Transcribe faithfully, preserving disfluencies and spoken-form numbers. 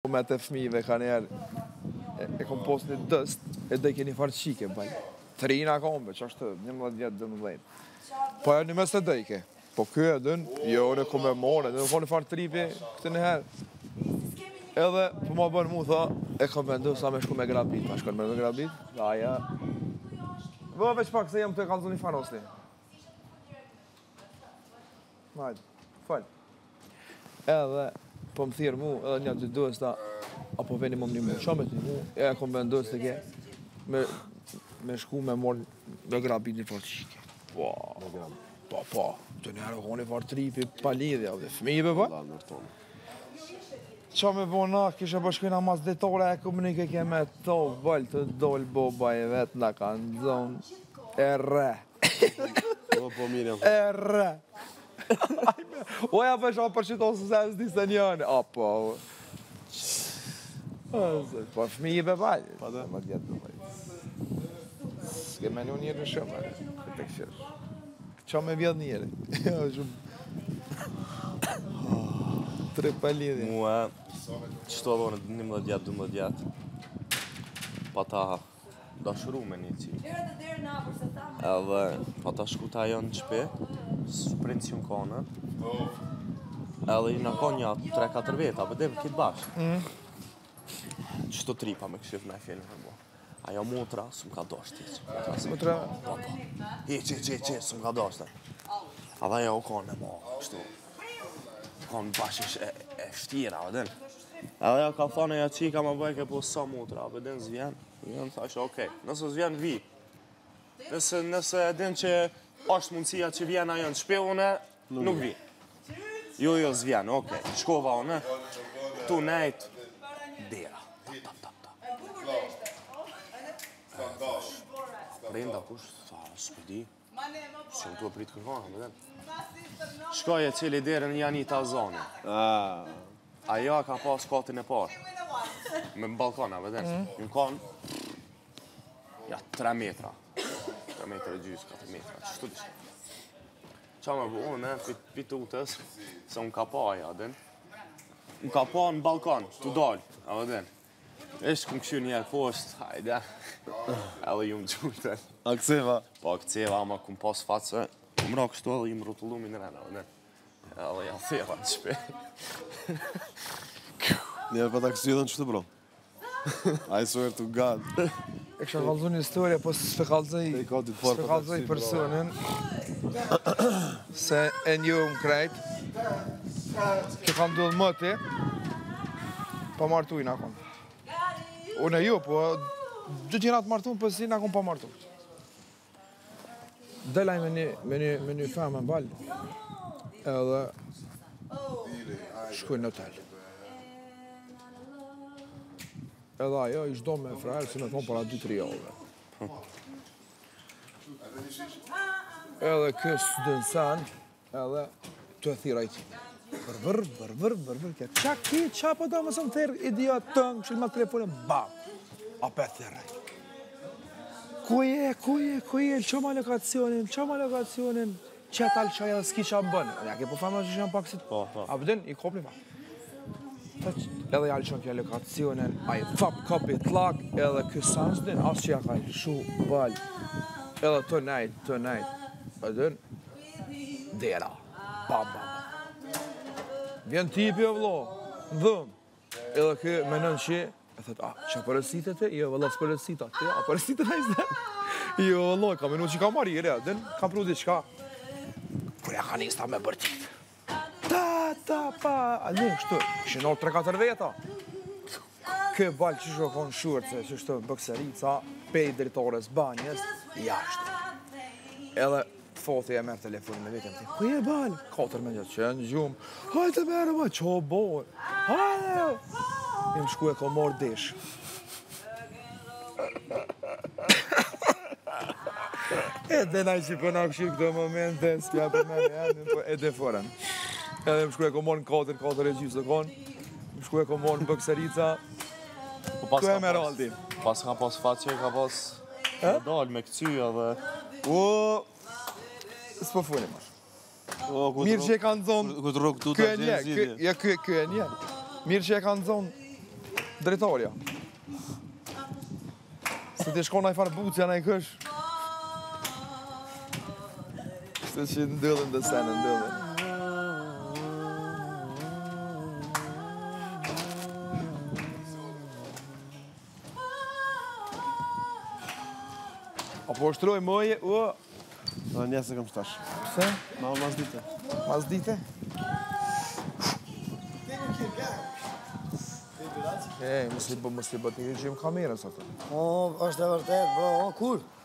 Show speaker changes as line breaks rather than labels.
me të fëmijëve ka njerë, e kom post një dëst, e dhe keni farë qike, baj. Trina kombe, që ashtë, një më dhjetë, dhe më dhejtë. Po e një mes të dhejke. Po kjo e dën, jo, në kom e more, dhe në kom një farë tripi, këtë një herë. Edhe, po ma bënë mu, tha, e kom vendu sa me shku me grabit. Pa shkon me me grabit, dhe aja... Vë veç pak se jem të e kalzoni farosni. Majtë, falj. Edhe, po më thirë mu, edhe një dy duhes ta, apo veni më më një mu, qa me të një mu, e kom vendu së të ke, me, me shku me mor me grabit një farë qike. Po, po, po, të njerë o një farë tripi pa lidhja, dhe fëmijëve pa. Qa me bo na, kishe bashkojna mas detore, e komunike ke me to, vëllë të dollë boba e vetë, nga kanë zonë, e re. E re. Oja për shumë për qëto së se s'di se njënë, a po. Po fëmijëve vallë, pa dhe më djetë të vallë. S'ke me një njërë në shumë, këtë e këshirë. Qa me vjedh njëri, shumë... Tre pa lidhje.
Mua, qëto adhone një më djetë, dë më djetë, pa ta dashuru me një qi. Edhe, pa ta shku ta jo në qpe, së princë në kone, edhe i në konë një tre katër veta, bëdem kitë bashkë. Qëto tripa me këshif me filmë me bo. Ajo motra, së më ka doshtë ti.
Motra?
Po, po. Hiq, hiq, hiq, hiq, së më ka doshtë. Edhe ajo kone mo, kështu. Konë bashish e, e shtira, vëdin. Edhe ja ka thane ja qika ma bëjke po sa motra, vëdin zvjen. Zvjen, thashe, okej, nëse zvjen vi. Nëse, nëse edin që është mundësia që vjen ajo në shpe une, nuk vi. Jo, jo, zvjen, okej, shkova une, tu nejt, dera. Tap, tap, tap, tap. Brenda kush, tha, s'pedi. Që më tu e pritë kërkona, vëdin. Shkoj e cili derën Janita Zoni. Ajo ka pas katin e parë. Me balkona, vëdhen. Në kanë, ja, tre metra. Tre metra e gjysë, katër metra. Qështu dishtë? Qa me bu, unë, pitutës, se unë ka pa aja, vëdhen. Unë ka pa në balkon, të dalë, a vëdhen. Ishtë këmë këshu njerë poshtë, hajde. Edhe ju më gjutën.
A këceva?
Po, këceva, ama këmë pas fatëse. Më ra kështu edhe i më rotullu mi në rena, ne? Edhe ja thera në shpe.
Njerë pa ta kështu edhe në qëtë bro? I swear to God.
E kësha kalzu një historie, po s'pe kalzoj... S'pe kalzoj personin... Se e një më krejt... Që ka ndodhë mëti... Pa martu i në akon. Unë e ju, po... Gjë që nga të martu, po si në akon pa martu. Delaj me një, me një, me një femë në balë, edhe shkuj në hotel. Edhe ajo ishtë do me frajrë, si me konë para dy tri javëve. Edhe kësë dënë sen, edhe të e thira i ti. Bërë, bërë, bërë, bërë, bërë, kja. Qa ki, qa po do më së më thirë, idiot tëngë, që ma telefonin, bam, apë e thiraj. Ku je, ku je, ku je, lë qëma lokacionin, qëma lokacionin, qëta lë qaja dhe s'ki qa më bënë. Ja, ke po famë që që janë pak si...
Po, po.
A pëdin, i kopni fa. Edhe ja lë qëma kja lokacionin, a i thap, kapi, tlak, edhe kësan s'din, asë që ja ka shu, balë. Edhe të nejt, të nejt, pëdin, dera, bam, bam. Vjen tipi e vlo, në dhëm, edhe kë menën që, e thët, a, që përësitet e? Jo, vëllat s'përësitat, a, përësitet e izde? Jo, vëllat, ka menu që ka marri, e, den, kam pru diqka. Kur ja ka nista me bërtit. Ta, ta, pa, a ne, shtu, ishin orë tre katër veta. Kë balë që shko konë shurët, se që shtu bëkserica, pej dritores banjes, jashtë. Edhe, fothi e merë telefonin me vetëm ti. Ku je balë? Katër me njëtë qenë, gjumë. Hajtë merë, ma, qo bojë. Hajtë. Im shku e ko morë desh. E dhe naj që përna këshirë këtë momente, s'pja për me në janë, po e dhe foren. Edhe im shku e ko morë në katër, katër e gjysë të konë. Im shku e ko morë në bëkserica. Ku e me ralti?
Pas ka pas faqe, ka pas... Ka dalë me këcyja dhe...
O... S'po funim është. Mirë që e kanë zonë...
Këtë rogë tu të
gjenë zidje. Ja, kjo e një. Mirë që e kanë zonë Drejtorja. Se ti shkon ai farë bucja në i kësh. Kështë që ndëllën dhe senë, ndëllën. Apo shtroj mëje, u...
Në një se kam shtash.
Pse?
Ma mas dite.
Mas dite? E, mos i bë, mos i bë, ti gjem kamerën, sa të.
O, është e vërtet, bro, o, kur?